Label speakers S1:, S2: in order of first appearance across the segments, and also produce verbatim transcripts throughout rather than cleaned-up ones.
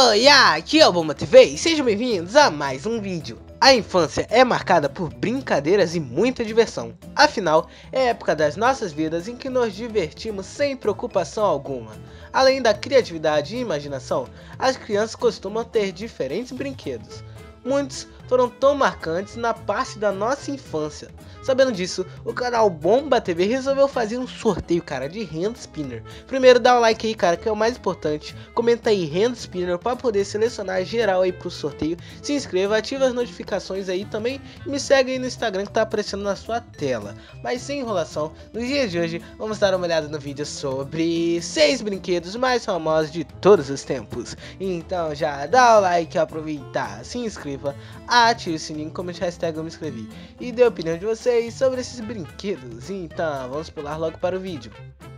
S1: Oi, aqui é o Bomba T V e sejam bem-vindos a mais um vídeo. A infância é marcada por brincadeiras e muita diversão. Afinal, é a época das nossas vidas em que nos divertimos sem preocupação alguma. Além da criatividade e imaginação, as crianças costumam ter diferentes brinquedos. Muitos foram tão marcantes na parte da nossa infância. Sabendo disso, o canal Bomba T V resolveu fazer um sorteio, cara, de Hand Spinner. Primeiro dá o like aí, cara, que é o mais importante. Comenta aí Hand Spinner para poder selecionar geral aí pro sorteio. Se inscreva, ativa as notificações aí também e me segue aí no Instagram que tá aparecendo na sua tela. Mas sem enrolação, no dia de hoje vamos dar uma olhada no vídeo sobre seis brinquedos mais famosos de todos os tempos. Então já dá o like, aproveita, se inscreva, ative o sininho, comente a hashtag eu me inscrevi e dê a opinião de vocês sobre esses brinquedos. Então vamos pular logo para o vídeo.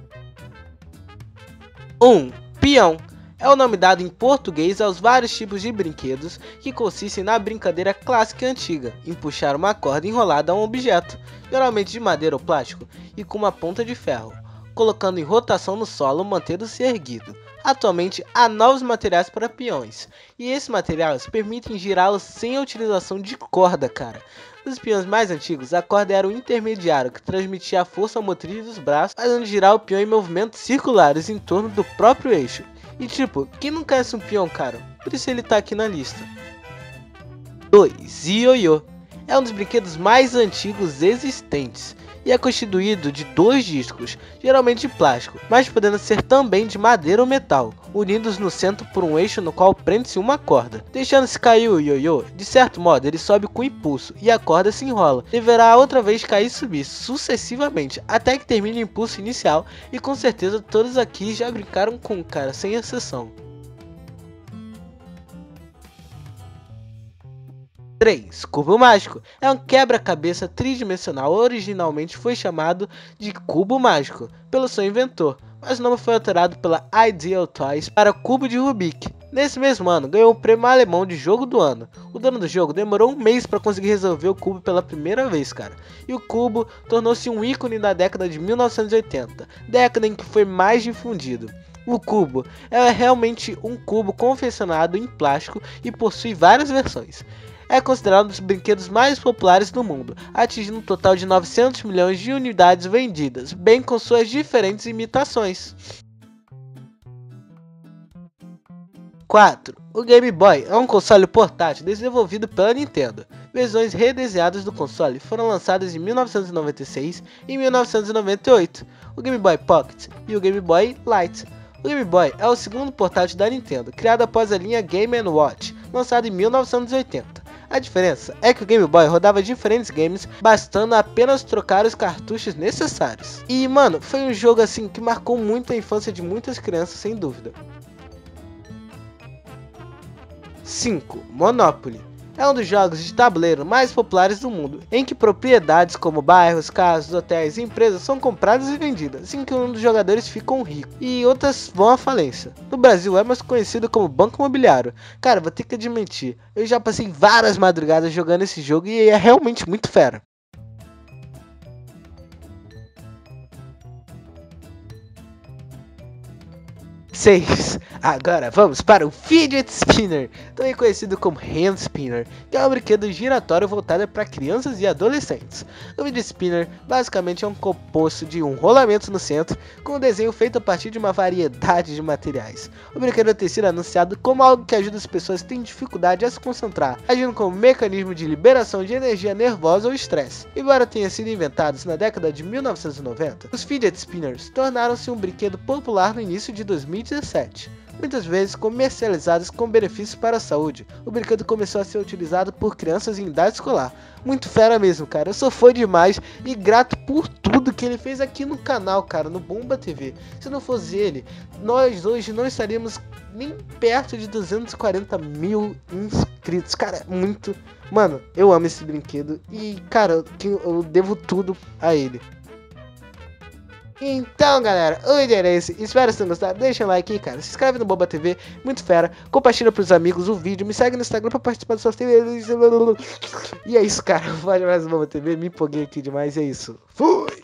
S1: um. Peão é o nome dado em português aos vários tipos de brinquedos que consistem na brincadeira clássica e antiga em puxar uma corda enrolada a um objeto, geralmente de madeira ou plástico, e com uma ponta de ferro, colocando em rotação no solo mantendo-se erguido. Atualmente há novos materiais para peões, e esses materiais permitem girá-los sem a utilização de corda, cara. Nos peões mais antigos, a corda era o intermediário que transmitia a força motriz dos braços, fazendo girar o peão em movimentos circulares em torno do próprio eixo. E tipo, quem não conhece um peão, cara? Por isso ele tá aqui na lista. dois. Ioiô é um dos brinquedos mais antigos existentes e é constituído de dois discos, geralmente de plástico, mas podendo ser também de madeira ou metal, unidos no centro por um eixo no qual prende-se uma corda. Deixando-se cair o ioiô, de certo modo ele sobe com impulso e a corda se enrola. Deverá outra vez cair e subir sucessivamente até que termine o impulso inicial, e com certeza todos aqui já brincaram com o cara, sem exceção. três. Cubo mágico é um quebra-cabeça tridimensional. Originalmente foi chamado de cubo mágico pelo seu inventor, mas o nome foi alterado pela Ideal Toys para cubo de Rubik. Nesse mesmo ano, ganhou o prêmio alemão de jogo do ano. O dono do jogo demorou um mês para conseguir resolver o cubo pela primeira vez, cara. E o cubo tornou-se um ícone da década de mil novecentos e oitenta, década em que foi mais difundido. O cubo é realmente um cubo confeccionado em plástico e possui várias versões. É considerado um dos brinquedos mais populares do mundo, atingindo um total de novecentos milhões de unidades vendidas, bem com suas diferentes imitações. quatro. O Game Boy é um console portátil desenvolvido pela Nintendo. Versões redesenhadas do console foram lançadas em mil novecentos e noventa e seis e mil novecentos e noventa e oito, o Game Boy Pocket e o Game Boy Light. O Game Boy é o segundo portátil da Nintendo, criado após a linha Game and Watch, lançado em mil novecentos e oitenta. A diferença é que o Game Boy rodava diferentes games, bastando apenas trocar os cartuchos necessários. E mano, foi um jogo assim que marcou muito a infância de muitas crianças, sem dúvida. cinco. Monopoly é um dos jogos de tabuleiro mais populares do mundo, em que propriedades como bairros, casas, hotéis e empresas são compradas e vendidas, assim que um dos jogadores ficam ricos e outras vão à falência. No Brasil é mais conhecido como Banco Imobiliário. Cara, vou ter que admitir, eu já passei várias madrugadas jogando esse jogo e é realmente muito fera. seis. Agora vamos para o Fidget Spinner, também conhecido como Hand Spinner, que é um brinquedo giratório voltado para crianças e adolescentes. O Fidget Spinner basicamente é um composto de um rolamento no centro, com um desenho feito a partir de uma variedade de materiais. O brinquedo tem sido anunciado como algo que ajuda as pessoas que têm dificuldade a se concentrar, agindo como um mecanismo de liberação de energia nervosa ou estresse. Embora tenha sido inventados na década de mil novecentos e noventa, os Fidget Spinners tornaram-se um brinquedo popular no início de dois mil e dezessete. Muitas vezes comercializados com benefícios para a saúde, o brinquedo começou a ser utilizado por crianças em idade escolar. Muito fera mesmo, cara. Eu sou fã demais e grato por tudo que ele fez aqui no canal, cara, no Bomba T V. Se não fosse ele, nós hoje não estaríamos nem perto de duzentos e quarenta mil inscritos. Cara, muito... Mano, eu amo esse brinquedo e, cara, eu devo tudo a ele. Então galera, o vídeo era esse, espero que vocês tenham gostado, deixa um like aí, cara, se inscreve no Bomba T V, muito fera, compartilha pros amigos o vídeo, me segue no Instagram pra participar do sorteio, e é isso cara, vale mais no Bomba T V, me empolguei aqui demais, é isso, fui!